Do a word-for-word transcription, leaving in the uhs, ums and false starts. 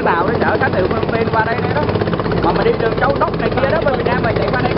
cái tàu nó chở cá từ Philippines qua đây đây đó, mà mình đi đường Châu Đốc này kia đó, bên Việt Nam mình chạy qua đây